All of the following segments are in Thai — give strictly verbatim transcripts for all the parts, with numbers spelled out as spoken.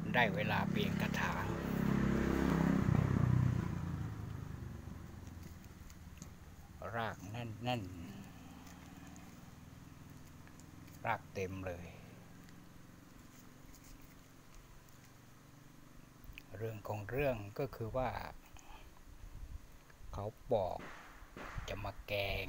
ได้เวลาเปลี่ยนกระถางรากแน่นแน่นรากเต็มเลยเรื่องของเรื่องก็คือว่าเขาบอกจะมาแกง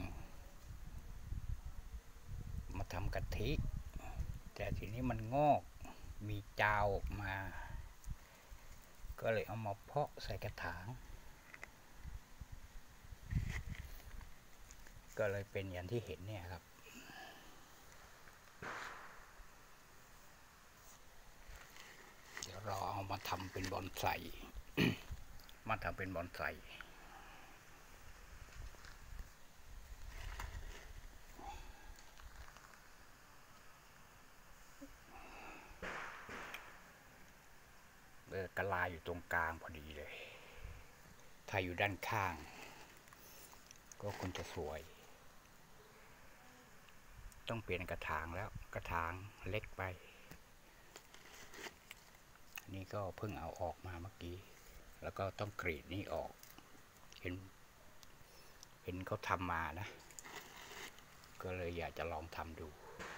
มาทำกะทิแต่ทีนี้มันงอกมีจาวออกมาก็เลยเอามาเพาะใส่กระถางก็เลยเป็นอย่างที่เห็นเนี่ยครับเดี๋ยวเราเอามาทำเป็นบอนไซ มาทำเป็นบอนไซเออกะลาอยู่ตรงกลางพอดีเลยถ้าอยู่ด้านข้างก็คงจะสวยต้องเปลี่ยนกระถางแล้วกระถางเล็กไปนี่ก็เพิ่งเอาออกมาเมื่อกี้แล้วก็ต้องกรีดนี่ออกเห็นเห็นเขาทำมานะก็เลยอยากจะลองทำดู